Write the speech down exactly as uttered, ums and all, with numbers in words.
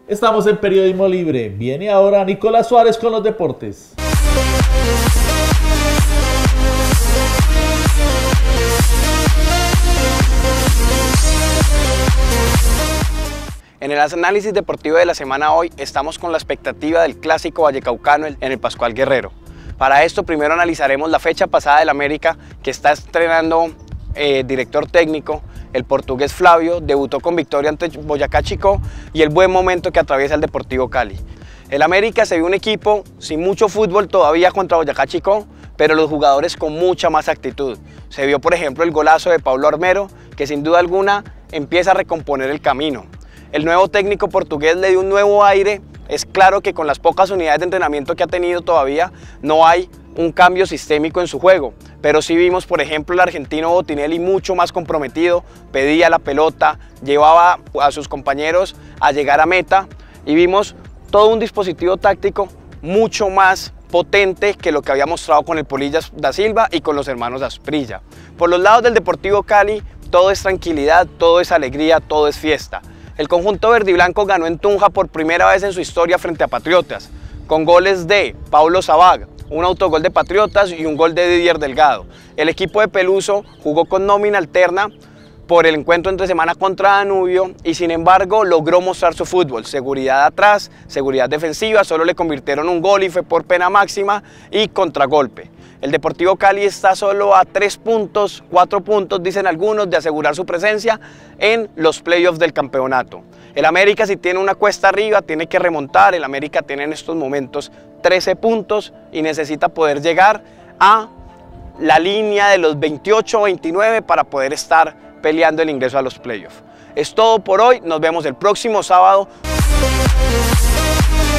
Estamos en Periodismo Libre. Viene ahora Nicolás Suárez con los deportes. En el análisis deportivo de la semana hoy estamos con la expectativa del clásico vallecaucano en el Pascual Guerrero. Para esto primero analizaremos la fecha pasada del América, que está estrenando eh, director técnico. El portugués Flavio debutó con victoria ante Boyacá Chicó y el buen momento que atraviesa el Deportivo Cali. El América se vio un equipo sin mucho fútbol todavía contra Boyacá Chicó, pero los jugadores con mucha más actitud. Se vio por ejemplo el golazo de Pablo Armero, que sin duda alguna empieza a recomponer el camino. El nuevo técnico portugués le dio un nuevo aire. Es claro que con las pocas unidades de entrenamiento que ha tenido todavía no hay un cambio sistémico en su juego, pero sí vimos por ejemplo el argentino Botinelli mucho más comprometido, pedía la pelota, llevaba a sus compañeros a llegar a meta y vimos todo un dispositivo táctico mucho más potente que lo que había mostrado con el Polillas da Silva y con los hermanos Asprilla. Por los lados del Deportivo Cali todo es tranquilidad, todo es alegría, todo es fiesta. El conjunto verde y blanco ganó en Tunja por primera vez en su historia frente a Patriotas, con goles de Paulo Zabag, un autogol de Patriotas y un gol de Didier Delgado. El equipo de Peluso jugó con nómina alterna por el encuentro entre semana contra Danubio y sin embargo logró mostrar su fútbol, seguridad atrás, seguridad defensiva, solo le convirtieron un gol y fue por pena máxima y contragolpe. El Deportivo Cali está solo a tres puntos, cuatro puntos dicen algunos, de asegurar su presencia en los playoffs del campeonato. El América, si tiene una cuesta arriba, tiene que remontar. El América tiene en estos momentos trece puntos y necesita poder llegar a la línea de los veintiocho o veintinueve para poder estar peleando el ingreso a los playoffs. Es todo por hoy, nos vemos el próximo sábado.